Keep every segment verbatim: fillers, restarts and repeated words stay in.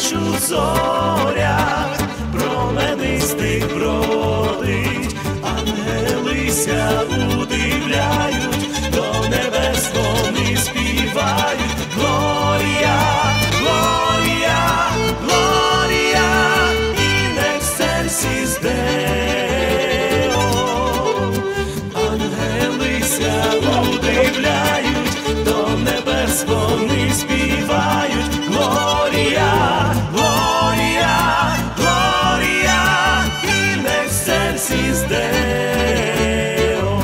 ніч у зорях променистих бродить, ангелися удивляють, до небес вони співають. Глорія, Глорія, Глорія, in excelsis Deo. Ангелися удивляють, до небес вони співають. Глорія, Глорія, Глорія, in excelsis Deo.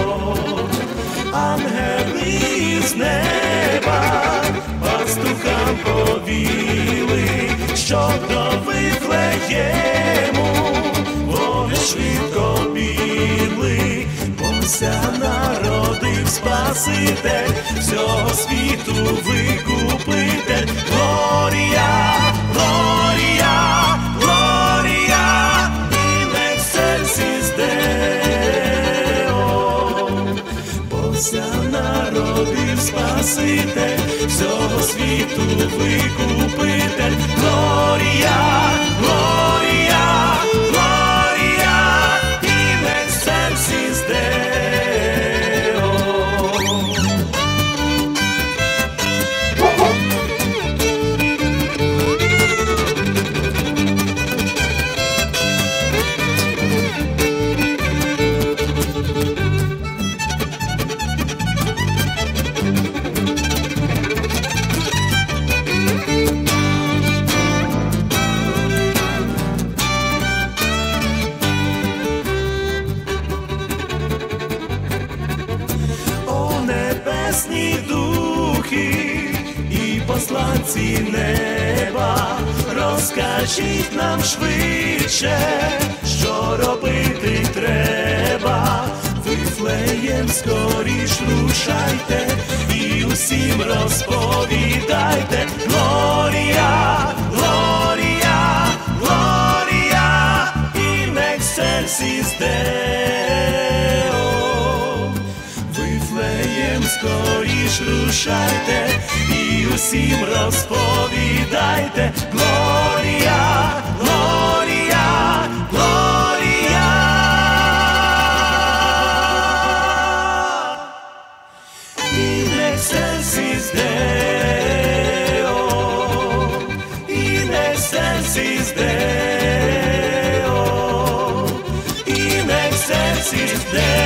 Ангели з неба пастухам повіли, що до Вифлеєму вони швидко бігли, бося народив Спаситель, всього світу викупитель. Глорія, Глорія, Глорія, in excelsis Deo. Бося народив Спаситель, всього світу викупитель. Глорія, Глорія, Глорія, in excelsis Deo. Небесні духи і посланці неба, розкажіть нам швидше, що робити треба. Вифлеєм скоріш рушайте і усім розповідайте. Глорія, Глорія, Глорія, in excelsis Deo. Вифлеєм скоріш рушайте і усім розповідайте. Глорія, Глорія, Глорія. In excelsis Deo, in excelsis Deo, in excelsis Deo.